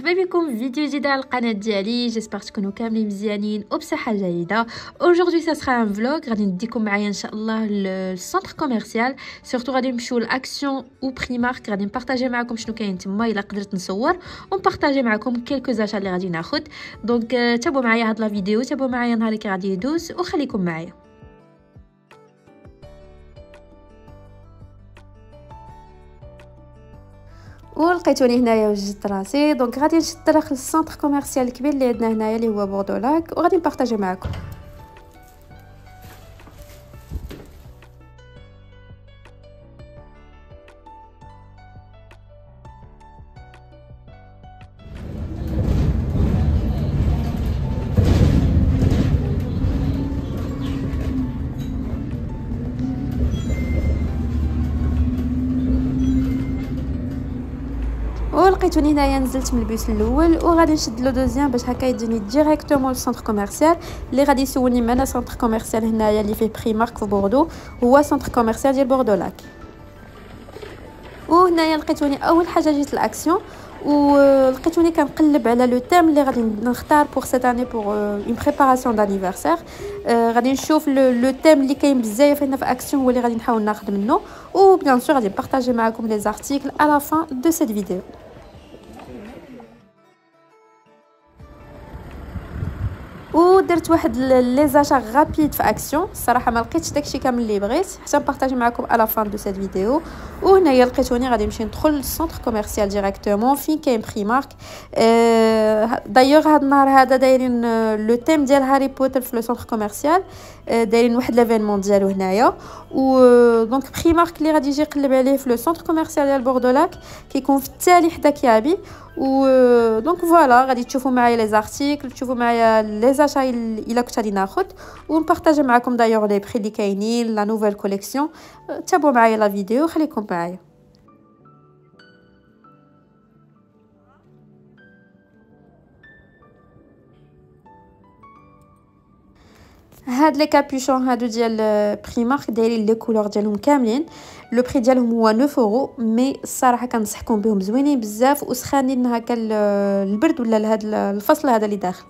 مرحبا بكم في فيديو جديد على القناه ديالي. جيسبر تكونوا كاملين مزيانين وبصحه جيده. aujourd'hui ça sera un vlog غادي نديكم معايا ان شاء الله للسونتر كوميرسيال، سورتو غادي نمشيو لاكسيون و بريمارك. غادي نبارطاجي معكم شنو كاين تما الا قدرت نصور ونبارطاجي معكم كلكو زاشا اللي غادي ناخذ. دونك تابعوا معايا هاد لا فيديو، تابعوا معايا نهار اللي غادي يدوز وخليكم معايا. ولقيتوني هنايا وجدت راسي. دونك غادي نشد داخل السونتر كوميرسيال الكبير اللي عندنا هنايا اللي هو بوردو لاك، وغادي نبارطاجي معكم. ولقيتوني هنايا نزلت من البيس الاول وغادي نشد لو دوزيام باش هكا يجيني ديريكتومون للسونتر كوميرسيال اللي غادي يسولني معنا. سونتر كوميرسيال هنايا اللي فيه بريمارك في بوردو هو سونتر كوميرسيال ديال بوردو لاك. وهنايا لقيتوني اول حاجه جيت لاكسيون ولقيتوني كنقلب على لو تيم اللي غادي نختار بور سيت اني بور اون بريباراسيون دانيفرسير. غادي نشوف لو تيم اللي كاين بزاف هنا في اكسيون هو اللي غادي نحاول ناخذ منه، و بيان سور غادي نبارطاجي معكم لي زارتيكل à la fin de cette vidéo. ودرت واحد لي زاشا غابيد في اكسيون. الصراحه ما لقيتش داكشي كامل اللي بغيت حتى نبارطاجي معكم على فان دو سيت فيديو. وهنايا لقيتوني غادي نمشي ندخل للسونتر كوميرسيال ديريكتومون فين كاين بريمارك. دايوغ هاد النهار هذا دايرين لو تيم ديال هاري بوتر في لو سونتر كوميرسيال، دايرين واحد ليفينمون ديالو هنايا. و دونك بريمارك اللي غادي يجي يقلب عليه في لو سونتر كوميرسيال ديال بوردو لاك كيكون في التالي حدا كيابي. و دونك فوالا غادي تشوفوا معايا لي زارتيكل، تشوفوا معايا لي زاشا الا كنت غادي ناخذ، ونبارطاجي معكم دايوغ لي بري اللي كاينين لا نوفيل كوليكسيون. تابعوا معايا لا فيديو، خليكم معايا. هاد لي كابيشون هادو ديال بريمارك دايرين لي كولور ديالهم كاملين. لو بري ديالهم هو 9 اورو، مي الصراحه كنصحكم بهم زوينين بزاف وسخانين هكا البرد ولا لهذا الفصل هذا اللي داخل.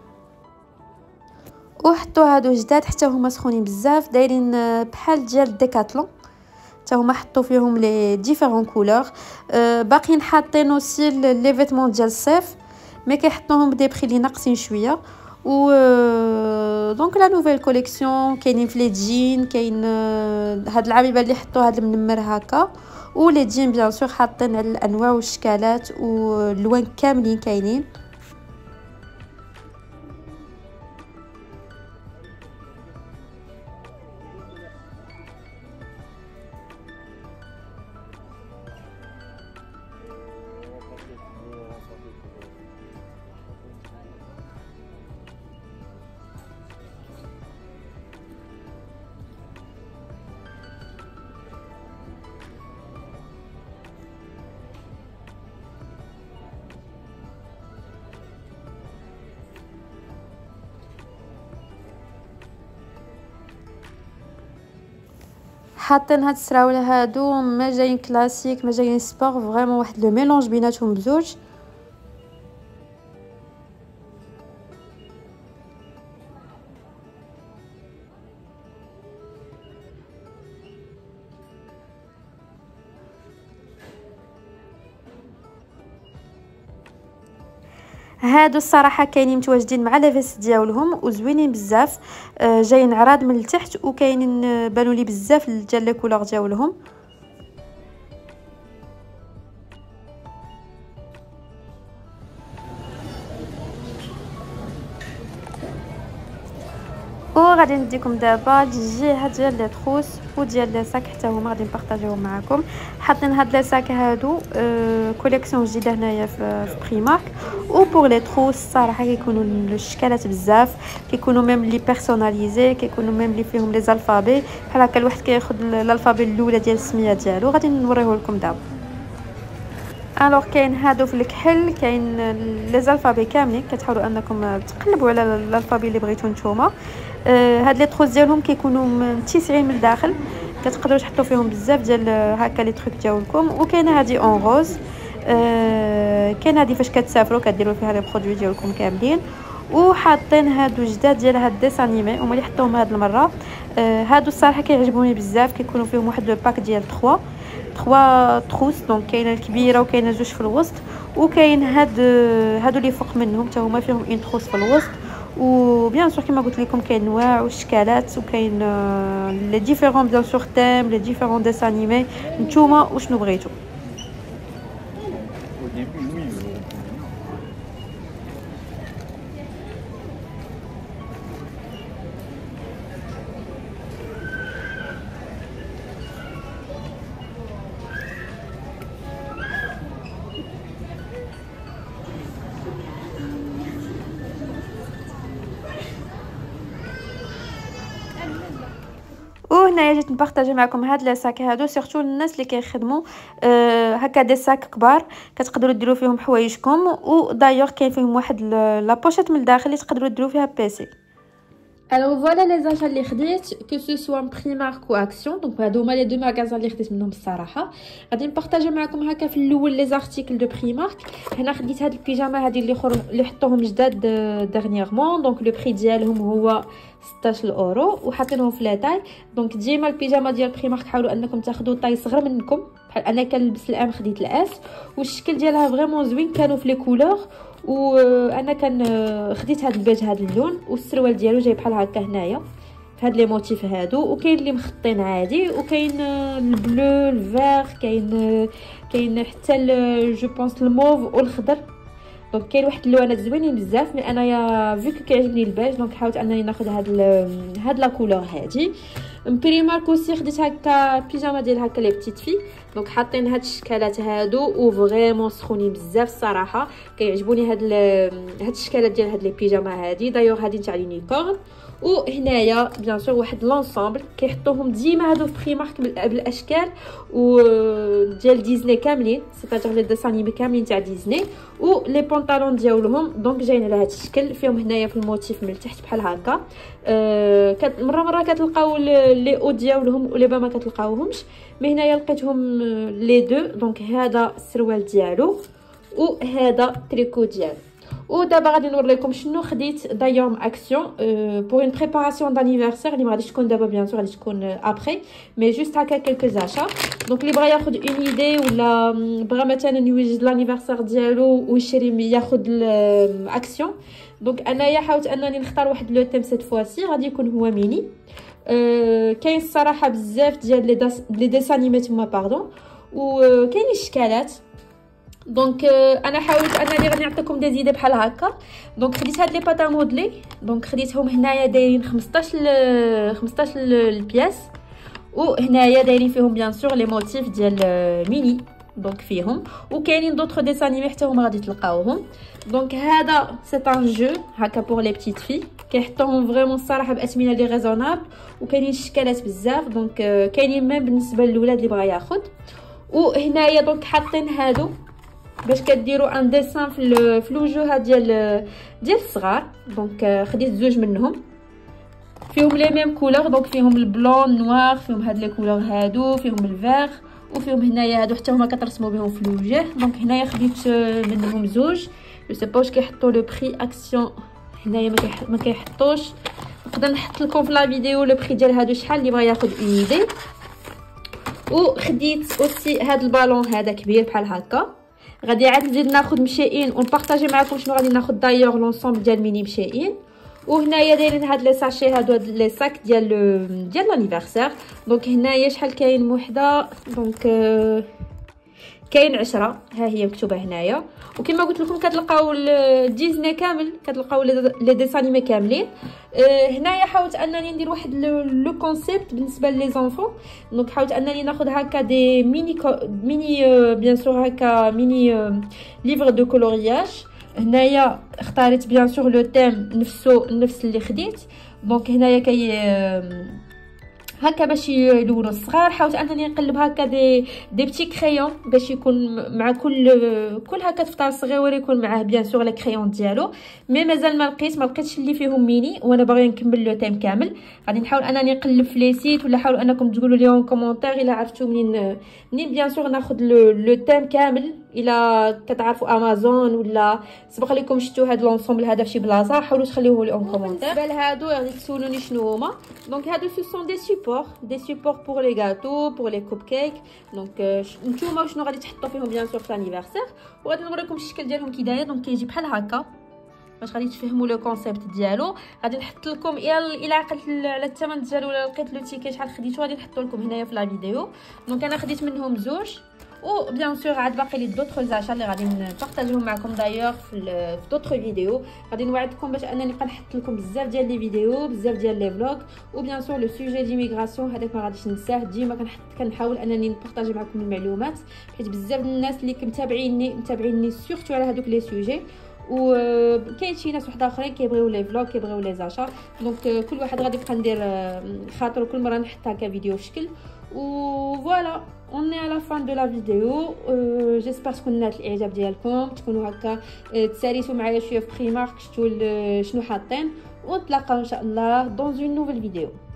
وحطوا هادو جداد حتى هما سخونين بزاف، دايرين بحال ديال ديكاتلون حتى هما حطوا فيهم لي ديفيرون كولور. باقيين حاطين اوسي لي فيتمون ديال الصيف مي كيحطوهم بدي بري لي ناقصين شويه. و دونك لا نوفيل كوليكسيون كاينين في لي جين، كاين هاد العبيبه اللي حطوا هاد المنمر هكا، و لي جين بيان سور حاطين على الانواع والاشكالات واللوان كاملين كاينين. حاطين هاد السراوله هادو ما جايين كلاسيك ما جايين سبور، فريمون واحد لو ميلونج بيناتهم بزوج. هادو الصراحه كاينين متواجدين مع لي فيست ديالهم وزوينين بزاف، جايين عراض من التحت وكاينين بانوا لي بزاف ديال لي كولور ديالهم. وغادي نديكم دابا الجهه ديال لي تروس وديال لي ساك حتى هما غادي نبارطاجيوهم معكم. حاطين هاد لي ساك هادو كوليكسيون جديده هنايا في بريمارك. و بور لي تروس الصراحه كيكونوا الاشكالات بزاف، كيكونوا ميم لي بيرسوناليزي، كيكونوا ميم لي فيهم لي الفابي بحال هكا الواحد كياخذ الالفابي الاولى ديال السميه ديالو. غادي نوريه لكم دابا. الوغ كاين هادو في الكحل، كاين لي زالفابي كاملين كتحاولوا انكم تقلبوا على الالفابي اللي بغيتو نتوما. هاد لي تروس ديالهم كيكونوا متسعين من الداخل، كتقدروا تحطوا فيهم بزاف ديال هكا لي تروك ديالكم. وكاينه هادي اون روز كاين هذه فاش كتسافروا كديروا فيها لي برودوي ديالكم كاملين. وحاطين هادو جداد ديال هاد ديسانيمي هما اللي حطوهم هاد المره. هادو الصراحه كيعجبوني بزاف، كيكونوا فيهم واحد لو باك ديال 3 تروس. دونك كاينه الكبيره وكاينه جوج في الوسط، وكاين هادو اللي فوق منهم حتى هما فيهم اون تروس في الوسط. وبيان سور كما قلت لكم كاين انواع واشكالات، وكاين لي ديفيرون بيان سور تيم لي ديفيرون ديسانيمي، نتوما وشنو بغيتو. وهنايا جيت نبارطاجي معكم هاد لي ساك هادو سيرتو الناس اللي كيخدموا هكا دي ساك كبار، كتقدروا ديروا فيهم حوايجكم. ودايوغ كاين فيهم واحد لا بوشيت من الداخل اللي تقدروا ديروا فيها بيسي. الوغ فوالا لي زاشا اللي خديت كو سو سوا بريمارك و اكسيون. دونك هادو هما لي دو ماغازان اللي خديت منهم الصراحه. غادي نبارطاجي معكم هكا في الاول لي زارتيكل دو بريمارك. هنا خديت هاد البيجاما هادي اللي حطوهم جداد ديرنييرمون. دونك لو بري ديالهم هو 16 اورو وحاطينهم في لا تاي. دونك ديما البيجاما ديال بريمارك حاولوا انكم تاخذوا طاي صغر منكم، بحال انا كنلبس الام خديت الاس، والشكل ديالها فريمون زوين، كانوا في لي كولور. وانا كان خديت هذا البيج هذا اللون، والسروال ديالو جاي بحال هكا هنايا في هاد لي موتيف هادو. وكاين اللي مخطين عادي، وكاين البلو الفير، كاين حتى جو بونس الموف والخضر. دونك كاين واحد اللوانات زوينين بزاف، مي انايا فيك كيعجبني البيج دونك حاولت انني ناخذ هاد لا كولور هادي. بريمارك اوسي خديت هكا بيجاما ديال هكا لي بتيت في. دونك حاطين هاد الشكالات هادو وفريمون سخونين بزاف الصراحه، كيعجبوني هاد الشكالات ديال هاد لي بيجاما هادي. دايوغ هادي تاع لينيكورن. وهنايا بيان سور واحد لونسامبل كيحطوهم ديما هادو في بريمارك بالاشكال و ديال ديزني كاملين، سيتاجور لي ديسانيمي كاملين تاع ديزني. و لي بونطالون ديالهم دونك جايين على هذا الشكل، فيهم هنايا في الموتيف من التحت بحال هكا. مره كتلقاو لي او ديالهم ولي با ما كتلقاوهمش، مي هنايا لقيتهم لي دو. دونك هذا السروال ديالو وهذا تريكو ديالو. ودابا غادي نور لكم شنو خديت دايوم اكسيون بور اون بريباراسيون دانيفرسير اللي ما غاديش تكون دابا بيان سور، غادي تكون ابري، مي جوست هكا كلكو زاشا. دونك اللي بغا ياخذ اون ايدي ولا بغا مثلا يوجد لانيفرسير ديالو ويشري ياخذ الاكسيون. دونك انايا حاولت انني نختار واحد لو تيم سيت فواسي غادي يكون هو ميني. كاين الصراحه بزاف ديال لي ديسانيمي تما باردون، وكاين الشكالات. دونك انا حاولت انني غادي نعطيكم دي زيدي بحال هكا. دونك خديت هاد لي باتا مودلي، دونك خديتهم هنايا دايرين 15 البياس، وهنايا دايرين فيهم بيان سور لي موتيف ديال ميني. دونك فيهم وكاينين دوطخ ديسانيمي حتى هما غادي تلقاوهم. دونك هذا سي ان جو هكا بور لي بتيت في، كيحطوهم فريمون الصراحه باثمنه لي ريزونابل، وكاينين شكالات بزاف. دونك كاينين ميم بالنسبه للولاد اللي بغا ياخذ. وهنايا دونك حاطين هادو باش كديروا ان ديسان في الوجوه ديال الصغار. دونك خديت زوج منهم فيهم لي ميم كولور. دونك فيهم البلون نوار، فيهم هاد لي كولور هادو، فيهم الفيغ، وفيهم هنايا هادو حتى هما كترسموا بهم في الوجه. دونك هنايا خديت منهم زوج. جو سي با واش كيحطوا لو بري اكسيون هنايا، ما كيحطوش. نقدر نحط لكم في لا فيديو لو بري ديال هادو شحال اللي بغا ياخذ اون ايدي. وخديت اوسي هاد البالون هذا كبير بحال هكا. غادي عاد نزيد ناخذ مشائين ونبارطاجي معكم شنو غادي ناخذ دايوغ لونسومبل ديال ميني مشائين. وهنايا دايرين هاد لي ساشي هادو، هاد لي ساك ديال لانيفرسير. دونك هنايا شحال كاين وحده، دونك كاين 10 ها هي مكتوبه هنايا. وكما قلت لكم كتلقاو ديزني كامل، كتلقاو لي ديسانيمي كاملين. هنايا حاولت انني ندير واحد لو كونسيبت بالنسبه لي زونفون. دونك حاولت انني ناخذ هكا دي ميني بيان سور هكا ميني ليفر دو كولورياج. هنايا اختاريت بيان سور لو تيم نفس اللي خديت. دونك هنايا هكا باش يلونوا الصغار. حاولت انني نقلب هكا دي بتي كريون باش يكون مع كل هكا طفطار صغير يكون معاه بيان سور لي كريون ديالو. مي مازال ما لقيتش اللي فيهم ميني، وانا باغي نكمل لو تيم كامل. غادي نحاول انني نقلب في لي سيت، ولا حاولوا انكم تقولوا لي اون كومونتير الا عرفتوا منين بيان سور ناخذ لو تيم كامل الا كتعرفوا امازون ولا سبق لكم شفتوا هاد لونسومبل هذا في شي بلاصه، حاولوا تخليوه لي اون كومونتير. بالنسبه لهادو غادي تسولوني شنو هما. دونك هادو سو سون دي سيبور بور لي غاتو بور لي كوب كيك. دونك نتوما شنو غادي تحطوا فيهم بيان سور في لانيفرسير، وغادي نوريكم الشكل ديالهم كي داير. دونك كيجي بحال هكا باش غادي تفهموا لو كونسيبت ديالو. غادي نحط لكم الا عقلت على الثمن ديالو ولا لقيت لو تيكي شحال خديتو غادي نحطو لكم هنايا في لا فيديو. دونك انا خديت منهم زوج، و بيان سور عاد باقي لي دوطخ زاشا اللي غادي نبارطاجيهم معكم دايوغ في دوطخ فيديو. غادي نوعدكم باش انني نبقى نحط لكم بزاف ديال لي فيديو، بزاف ديال لي فلوغ. وبيان سور لو سوجي ديميغراسيون هذاك ما غاديش ننساه، ديما كنحاول انني نبارطاجي معكم المعلومات، حيت بزاف الناس اللي متابعيني سورتو على هذوك لي سوجي. وكاين شي ناس واحد اخرين كيبغيو لي فلوغ، كيبغيو لي زاشا. دونك كل واحد غادي يبقى ندير خاطر كل مره نحط هكا فيديو في شكل. و فوالا on est à la fin de la vidéo. j'espère تكون نالت الاعجاب ديالكم، تكونوا هكا تساليتوا معايا شويه في بريمارك، شفتوا شنو حاطين. ونتلاقاو ان شاء الله dans une nouvelle vidéo.